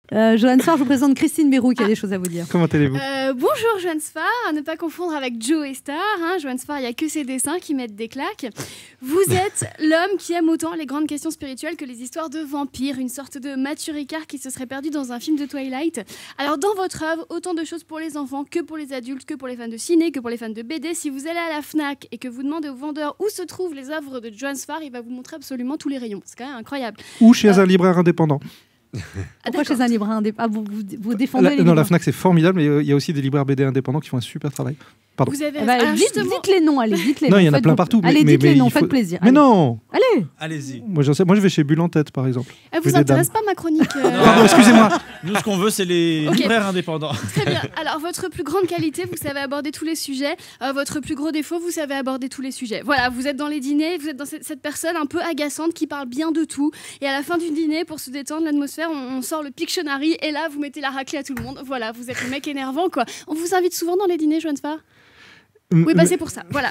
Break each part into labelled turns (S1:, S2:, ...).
S1: Joanne Sfar, je vous présente Christine Béroux qui a des choses à vous dire.
S2: Comment allez-vous?
S3: Bonjour Joanne Sfar, à ne pas confondre avec Joe Star. Joanne Sfar, il n'y a que ses dessins qui mettent des claques. Vous êtes l'homme qui aime autant les grandes questions spirituelles que les histoires de vampires, une sorte de Mathieu Ricard qui se serait perdu dans un film de Twilight. Alors dans votre œuvre, autant de choses pour les enfants que pour les adultes, que pour les fans de ciné, que pour les fans de BD. Si vous allez à la Fnac et que vous demandez au vendeur où se trouvent les œuvres de Joanne Sfar, il va vous montrer absolument tous les rayons. C'est quand même incroyable.
S2: Ou chez un libraire indépendant.
S1: Pourquoi chez un libraire indépendant? Vous défendez les
S2: Non, la
S1: libraires.
S2: Fnac c'est formidable, mais il y a aussi des libraires BD indépendants qui font un super travail. Pardon.
S3: Vous avez
S1: dites les noms, allez, dites les
S2: Non,
S1: noms.
S2: il y en a
S1: faites
S2: plein
S1: vos-
S2: partout.
S1: Allez,
S2: mais
S1: dites les
S2: il
S1: noms,
S2: faut-
S1: faites plaisir.
S2: Mais
S1: Allez.
S2: non.
S1: Allez.
S4: Allez-y.
S2: Moi, j'en sais. Moi, je vais chez Bulle en tête, par exemple.
S3: Elle
S2: Rue
S3: vous
S2: des
S3: intéresse
S2: Dames.
S3: pas ma chronique
S2: Pardon, excusez-moi.
S4: Nous, ce qu'on veut, c'est les
S3: Ok.
S4: libraires indépendants.
S3: Très bien. Alors, votre plus grande qualité, vous savez aborder tous les sujets. Votre plus gros défaut, vous savez aborder tous les sujets. Voilà, vous êtes dans les dîners, vous êtes dans cette personne un peu agaçante qui parle bien de tout. Et à la fin du dîner, pour se détendre l'atmosphère, on sort le Pictionary et là, vous mettez la raclée à tout le monde. Voilà, vous êtes le mec énervant, quoi. On vous invite souvent dans les dîners, Joanne Sfar? Oui, bah c'est pour ça. Voilà.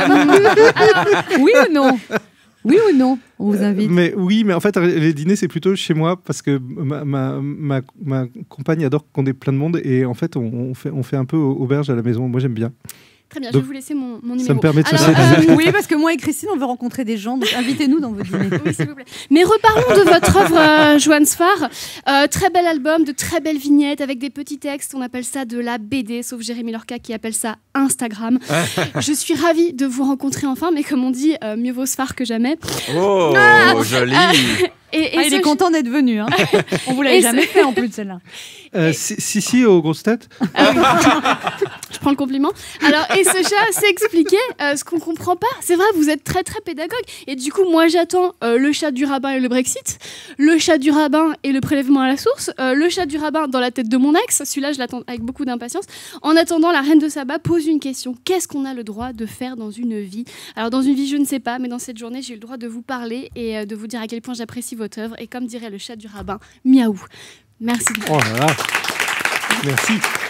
S1: Oui ou non? Oui ou non? On vous invite.
S2: Mais oui, mais en fait, les dîners, c'est plutôt chez moi parce que ma compagne adore qu'on ait plein de monde et en fait, on fait un peu auberge à la maison. Moi, j'aime bien.
S3: Très bien,
S2: Donc,
S3: je vais vous laisser mon numéro.
S2: Ça me permet de
S3: Alors,
S2: socialiser.
S1: Oui, parce que moi et Christine, on veut rencontrer des gens, donc invitez-nous dans vos dîners.
S3: Oui, s'il vous plaît. Mais reparlons de votre œuvre, Joanne Sfar. Très bel album, de très belles vignettes avec des petits textes. On appelle ça de la BD, sauf Jérémy Lorca qui appelle ça Instagram. Je suis ravie de vous rencontrer enfin, mais comme on dit, mieux vaut Sfar que jamais.
S5: Oh, joli.
S1: Il est content d'être venu. Hein. On vous l'avait
S3: Et
S1: jamais fait en plus de celle-là.
S2: Si, aux grosses têtes.
S3: Je prends le compliment. Alors, et ce chat s'est expliqué ce qu'on comprend pas. C'est vrai, vous êtes très très pédagogue. Et du coup, moi j'attends le chat du rabbin et le Brexit, le chat du rabbin et le prélèvement à la source, le chat du rabbin dans la tête de mon ex. Celui-là, je l'attends avec beaucoup d'impatience. En attendant, la reine de Saba pose une question. Qu'est-ce qu'on a le droit de faire dans une vie? Alors, dans une vie, je ne sais pas, mais dans cette journée, j'ai eu le droit de vous parler et de vous dire à quel point j'apprécie votre œuvre. Et comme dirait le chat du rabbin, miaou. Merci.
S2: Oh là là. Merci.